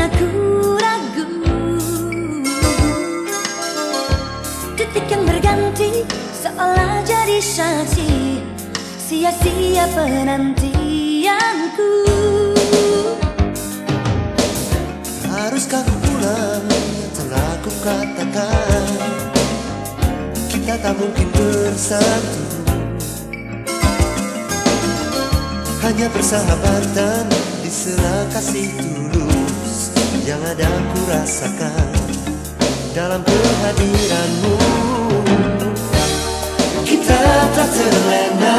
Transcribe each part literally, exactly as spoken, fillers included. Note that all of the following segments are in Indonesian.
aku ragu. Detik yang berganti seolah jadi saksi, sia-sia penantianku. Haruskah ku pulang yang telah ku katakan, kita tak mungkin bersatu. Hanya persahabatan di sela kasih tulus yang ada ku rasakan dalam kehadiranmu. Kita tak terlena,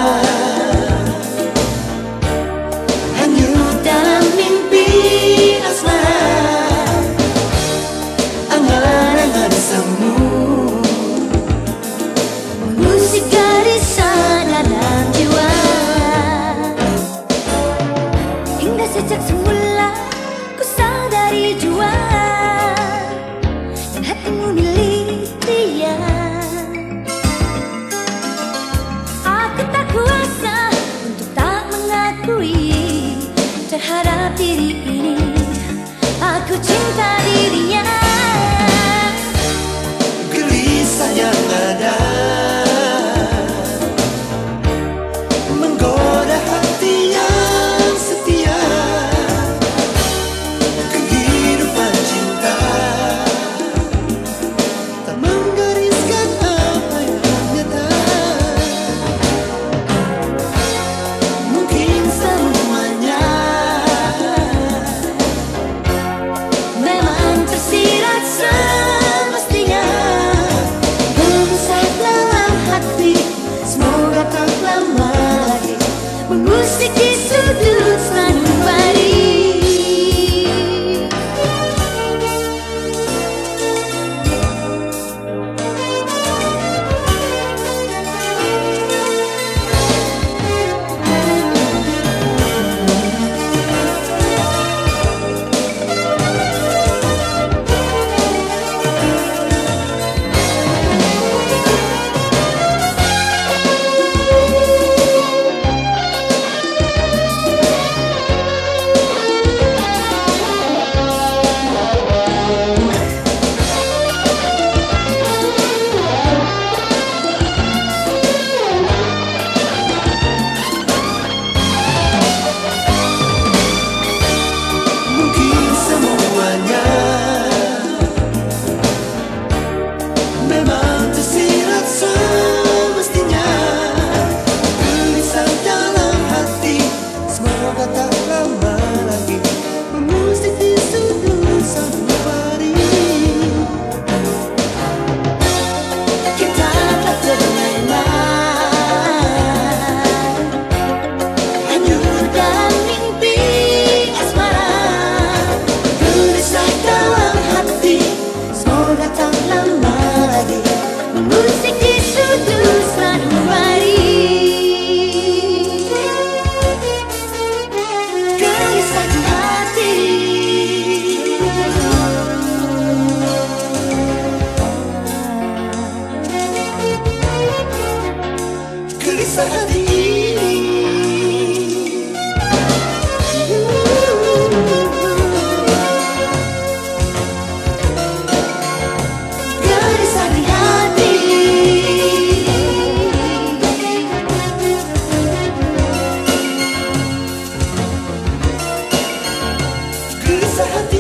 hanyut dalam mimpi asmara, angan-angan semu Musik garis sana dalam jiwa. Hingga sejak semula ku sadari jua, dan hatimu milik dia. Aku tak kuasa untuk tak mengakui terhadap diri ini. Aku cinta dirinya. gelisah yang ada menggoda hati yang setia. Kehidupan cinta tak menggariskan apa yang nyata. Mungkin semuanya Memang tersirat semestinya, gelisah dalam hati, semoga tak lama lagi mengusik di sudut sanubari. mungkin semuanya memang tersirat semestinya. Gelisah dalam hati, semoga tak lama lagi mengusik di sudut sanubari. Kita tak terlena, hanyut dalam mimpi asmara. Gelisah dalam hati, semoga tak lama lagi mengusik di sudut sanubari. Gelisah di hati, Gelisah hati ini gelisah di hati. gelisah hati